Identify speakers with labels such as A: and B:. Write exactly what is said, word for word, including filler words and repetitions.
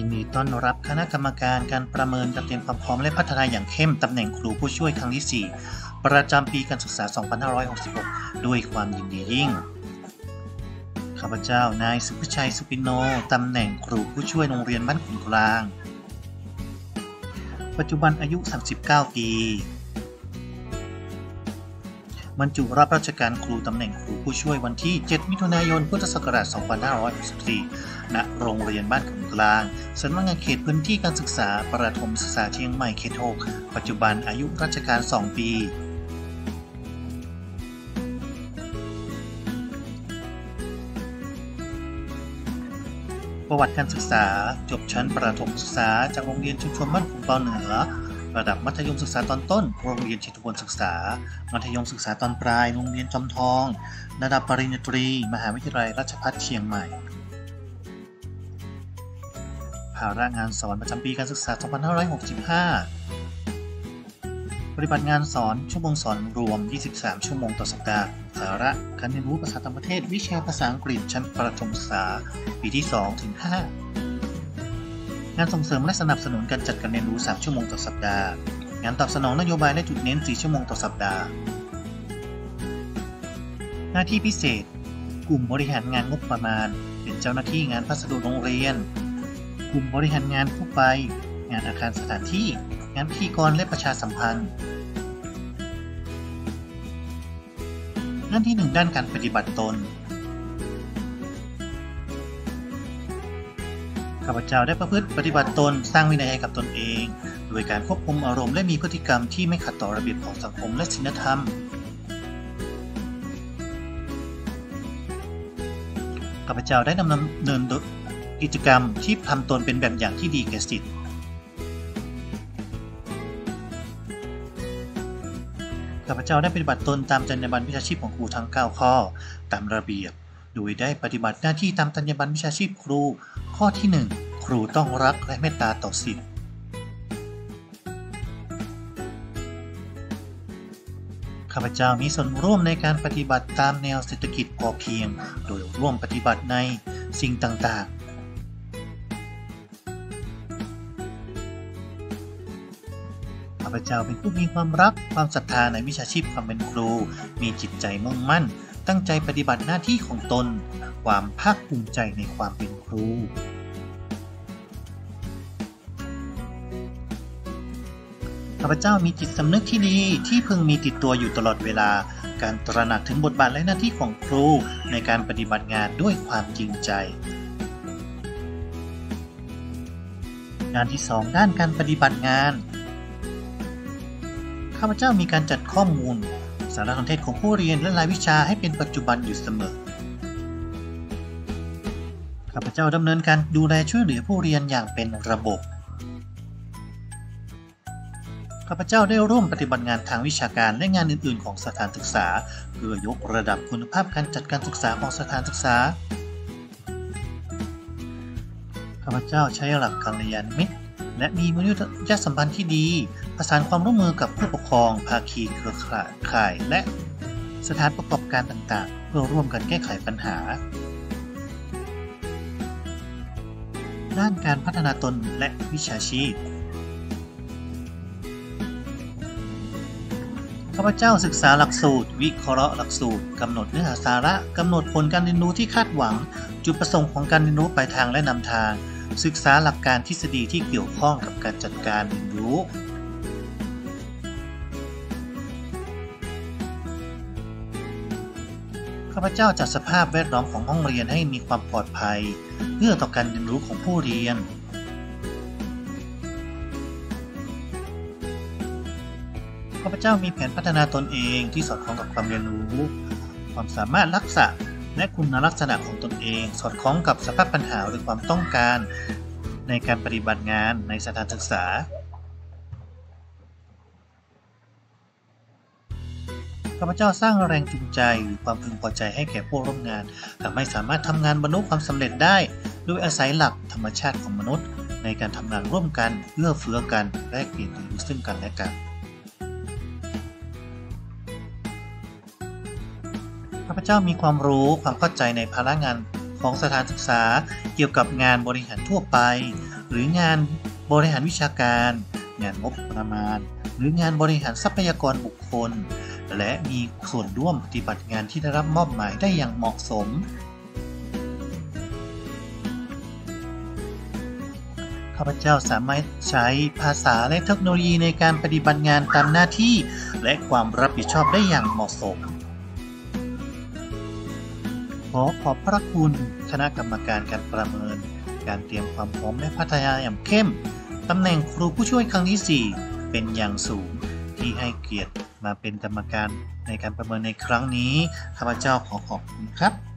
A: ยินดีต้อนรับคณะกรรมการการประเมินการเตรียมความพร้อมและพัฒนาอย่างเข้มตำแหน่งครูผู้ช่วยครั้งที่ สี่ ประจำปีการศึกษา สองพันห้าร้อยหกสิบหก ด้วยความยินดียิ่งข้าพเจ้านายสุภชัย สุปิโนตำแหน่งครูผู้ช่วยโรงเรียนบ้านขุนกลางปัจจุบันอายุ สามสิบเก้า ปีบรรจุรับราชการครูตำแหน่งครูผู้ช่วยวันที่ เจ็ด มิถุนายน พุทธศักราช สองพันห้าร้อยหกสิบสี่ ณ โรงเรียนบ้านขุนกลางสำนักงานเขตพื้นที่การศึกษาประถมศึกษาเชียงใหม่เขต หก ปัจจุบันอายุราชการ สอง ปี ประวัติการศึกษาจบชั้นประถมศึกษาจากโรงเรียนชุมชนบ้านขุนปอเหนือระดับมัธยมศึกษาตอนต้นโรงเรียนเชตุพนศึกษามัธยมศึกษาตอนปลายโรงเรียนจอมทองระดับปริญญาตรีมหาวิทยาลัยราชภัฏเชียงใหม่ภาระงานสอนประจำปีการศึกษา สองพันห้าร้อยหกสิบห้า ปฏิบัติงานสอนชั่วโมงสอนรวม ยี่สิบสาม ชั่วโมงต่อสัปดาห์สาระการเรียนรู้ภาษาต่างประเทศวิชาภาษาอังกฤษชั้นประถมศึกษาปีที่ สองถึงห้า งานส่งเสริมและสนับสนุนการจัดการเรียนรู้ สาม ชั่วโมงต่อสัปดาห์งานตอบสนองนโยบายและจุดเน้น สี่ ชั่วโมงต่อสัปดาห์หน้าที่พิเศษกลุ่มบริหารงานงบประมาณเป็นเจ้าหน้าที่งานพัสดุโรงเรียนกลุ่มบริหารงานทั่วไปงานอาคารสถานที่งานพิธีกรและประชาสัมพันธ์หน้าที่หนึ่งด้านการปฏิบัติตนข้าพเจ้าได้ประพฤติปฏิบัติตนสร้างวินัยให้กับตนเองโดยการควบคุมอารมณ์และมีพฤติกรรมที่ไม่ขัดต่อระเบียบของสังคมและศีลธรรมข้าพเจ้าได้ดำเนินกิจกรรมที่ทำตนเป็นแบบอย่างที่ดีแก่ศิษย์ข้าพเจ้าได้ปฏิบัติตนตามจรรยาบรรณวิชาชีพของครูทั้ง เก้า ข้อตามระเบียบโดยได้ปฏิบัติหน้าที่ตามจรรยาบรรณวิชาชีพครูข้อที่ หนึ่ง ครูต้องรักและเมตตาต่อศิษย์ข้าพเจ้ามีส่วนร่วมในการปฏิบัติตามแนวเศรษฐกิจพอเพียงโดยร่วมปฏิบัติในสิ่งต่างๆข้าพเจ้าเป็นผู้มีความรักความศรัทธาในวิชาชีพความเป็นครูมีจิตใจมุ่งมั่นตั้งใจปฏิบัติหน้าที่ของตนความภาคภูมิใจในความเป็นครูข้าพเจ้ามีจิตสำนึกที่ดีที่พึงมีติดตัวอยู่ตลอดเวลาการตระหนักถึงบทบาทและหน้าที่ของครูในการปฏิบัติงานด้วยความจริงใจงานที่สองด้านการปฏิบัติงานข้าพเจ้ามีการจัดข้อมูลสารสนเทศของผู้เรียนและรายวิชาให้เป็นปัจจุบันอยู่เสมอข้าพเจ้าดำเนินการดูแลช่วยเหลือผู้เรียนอย่างเป็นระบบข้าพเจ้าได้ร่วมปฏิบัติงานทางวิชาการและงานอื่นๆของสถานศึกษาเพื่อยกระดับคุณภาพการจัดการศึกษาของสถานศึกษาข้าพเจ้าใช้หลักกัลยาณมิตรและมีมนุษยสัมพันธ์ที่ดีประสานความร่วมมือกับผู้ปกครองภาคีเครือข่ายและสถานประกอบการต่างๆเพื่อร่วมกันแก้ไขปัญหาด้านการพัฒนาตนและวิชาชีพข้าพเจ้าศึกษาหลักสูตรวิเคราะห์หลักสูตรกำหนดเนื้อหาสาระกำหนดผลการเรียนรู้ที่คาดหวังจุดประสงค์ของการเรียนรู้ปลายทางและนำทางศึกษาหลักการทฤษฎีที่เกี่ยวข้องกับการจัดการเรียนรู้ข้าพเจ้าจัดสภาพแวดล้อมของห้องเรียนให้มีความปลอดภัยเพื่อต่อการเรียนรู้ของผู้เรียนข้าพเจ้ามีแผนพัฒนาตนเองที่สอดคล้องกับความเรียนรู้ความสามารถทักษะและคุณลักษณะของตนเองสอดคล้องกับสภาพปัญหาหรือความต้องการในการปฏิบัติงานในสถานศึกษาข้าพเจ้าสร้างแรงจูงใจหรือความพึงพอใจให้แก่ผู้ร่วมงานทำให้สามารถทำงานบรรลุความสำเร็จได้โดยอาศัยหลักธรรมชาติของมนุษย์ในการทำงานร่วมกันเอื้อเฟื้อกันแลกเปลี่ยนเรียนรู้ซึ่งกันและกันข้าพเจ้ามีความรู้ความเข้าใจในภาระงานของสถานศึกษาเกี่ยวกับงานบริหารทั่วไปหรืองานบริหารวิชาการงานงบประมาณหรืองานบริหารทรัพยากรบุคคลและมีส่วนร่วมปฏิบัติงานที่ได้รับมอบหมายได้อย่างเหมาะสมข้าพเจ้าสามารถใช้ภาษาและเทคโนโลยีในการปฏิบัติงานตามหน้าที่และความรับผิดชอบได้อย่างเหมาะสมขอขอบพระคุณคณะกรรมการการประเมินการเตรียมความพร้อมและพัฒนาอย่างเข้มตำแหน่งครูผู้ช่วยครั้งที่สี่เป็นอย่างสูงที่ให้เกียรติมาเป็นกรรมการในการประเมินในครั้งนี้ข้าพเจ้าขอขอบคุณครับ